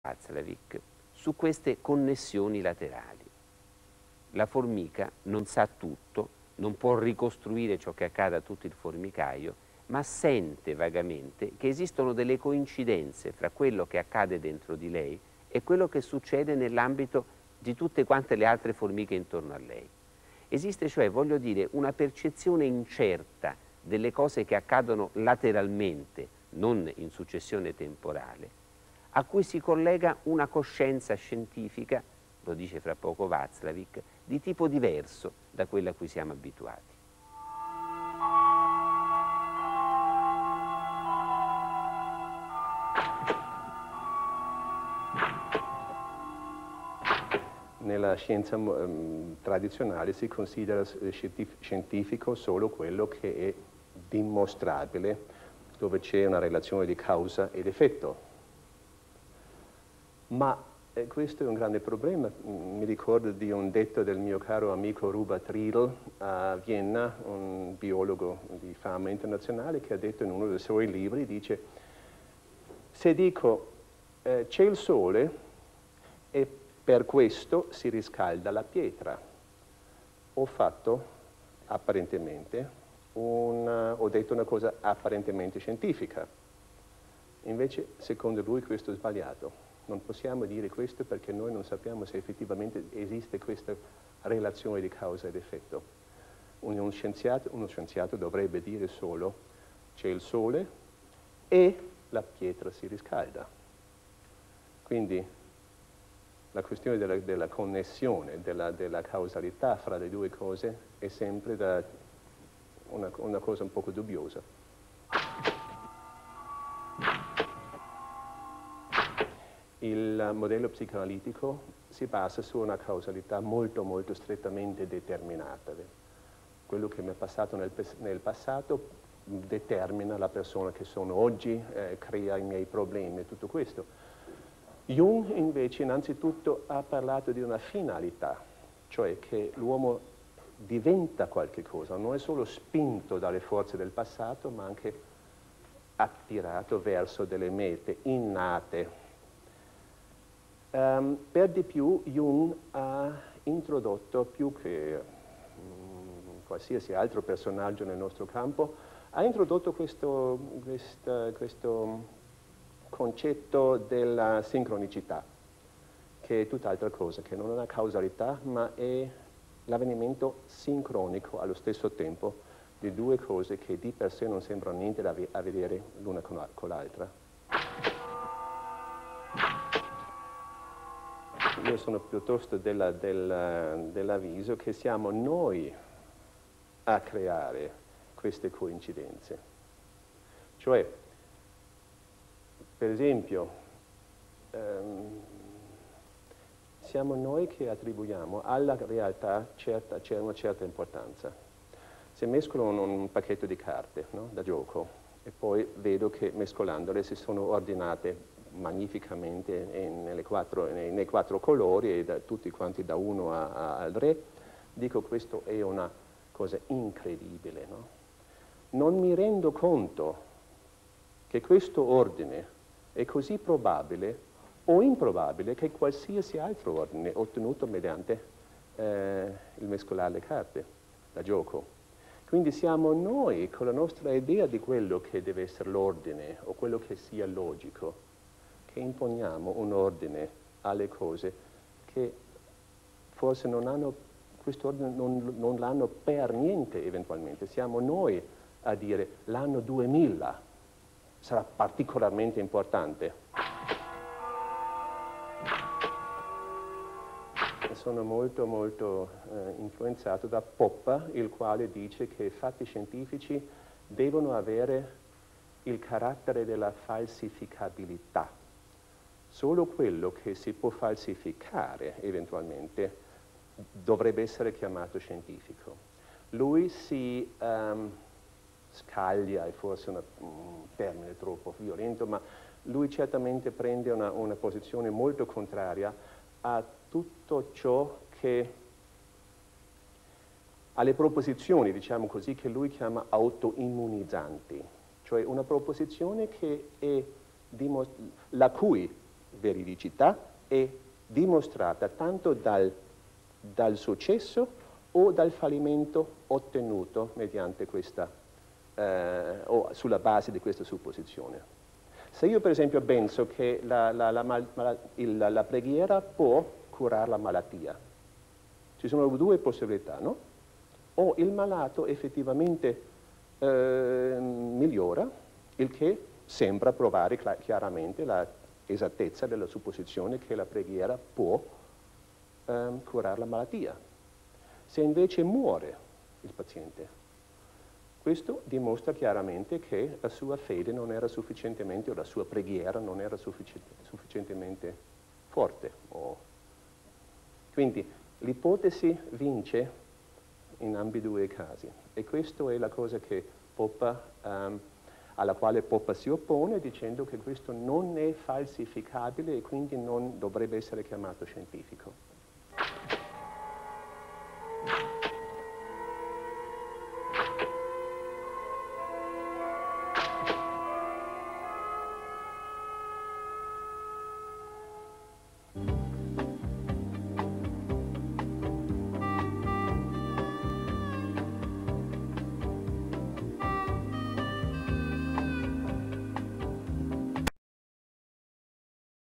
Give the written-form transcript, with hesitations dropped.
Václavic su queste connessioni laterali. La formica non sa tutto, non può ricostruire ciò che accade a tutto il formicaio, ma sente vagamente che esistono delle coincidenze fra quello che accade dentro di lei e quello che succede nell'ambito di tutte quante le altre formiche intorno a lei. Esiste cioè, voglio dire, una percezione incerta delle cose che accadono lateralmente, non in successione temporale, a cui si collega una coscienza scientifica, lo dice fra poco Václavic, di tipo diverso da quella a cui siamo abituati. Nella scienza tradizionale si considera scientifico solo quello che è dimostrabile, dove c'è una relazione di causa ed effetto. Ma questo è un grande problema. Mi ricordo di un detto del mio caro amico Rupert Riedl a Vienna, un biologo di fama internazionale, che ha detto in uno dei suoi libri, dice: se dico c'è il sole e per questo si riscalda la pietra, ho fatto apparentemente ho detto una cosa apparentemente scientifica. Invece, secondo lui, questo è sbagliato. Non possiamo dire questo perché noi non sappiamo se effettivamente esiste questa relazione di causa ed effetto. Uno scienziato dovrebbe dire solo c'è il sole e la pietra si riscalda. Quindi la questione della connessione, della causalità fra le due cose è sempre una cosa un poco dubbiosa. Il modello psicoanalitico si basa su una causalità molto, molto strettamente determinata. Quello che mi è passato nel passato determina la persona che sono oggi, crea i miei problemi e tutto questo. Jung invece innanzitutto ha parlato di una finalità, cioè che l'uomo diventa qualche cosa, non è solo spinto dalle forze del passato, ma anche attirato verso delle mete innate. Per di più Jung ha introdotto, più che qualsiasi altro personaggio nel nostro campo, ha introdotto questo concetto della sincronicità, che è tutt'altra cosa, che non è una causalità, ma è l'avvenimento sincronico allo stesso tempo di due cose che di per sé non sembrano niente a vedere l'una con l'altra. Io sono piuttosto dell'avviso che siamo noi a creare queste coincidenze. Cioè, per esempio, siamo noi che attribuiamo alla realtà una certa importanza. Se mescolo un pacchetto di carte, no, da gioco e poi vedo che mescolandole si sono ordinate magnificamente nei quattro colori e tutti quanti da 1 al re, dico questo è una cosa incredibile, no? Non mi rendo conto che questo ordine è così probabile o improbabile che qualsiasi altro ordine ottenuto mediante il mescolare le carte da gioco. Quindi siamo noi, con la nostra idea di quello che deve essere l'ordine o quello che sia logico, che imponiamo un ordine alle cose che forse non hanno, questo ordine non l'hanno per niente eventualmente. Siamo noi a dire l'anno 2000 sarà particolarmente importante. Sono molto, molto influenzato da Popper, il quale dice che fatti scientifici devono avere il carattere della falsificabilità. Solo quello che si può falsificare eventualmente dovrebbe essere chiamato scientifico. Lui si scaglia, è forse un termine troppo violento, ma lui certamente prende una posizione molto contraria a tutto ciò che, alle proposizioni, diciamo così, che lui chiama autoimmunizzanti, cioè una proposizione che è la cui veridicità è dimostrata tanto dal successo o dal fallimento ottenuto mediante questa, o sulla base di questa supposizione. Se io per esempio penso che la preghiera può curare la malattia, ci sono due possibilità, no? O il malato effettivamente migliora, il che sembra provare chiaramente l'esattezza della supposizione che la preghiera può curare la malattia. Se invece muore il paziente, questo dimostra chiaramente che la sua fede non era sufficientemente, o la sua preghiera non era sufficientemente forte. Quindi l'ipotesi vince in ambedue i casi, e questa è la cosa che alla quale Popper si oppone, dicendo che questo non è falsificabile e quindi non dovrebbe essere chiamato scientifico.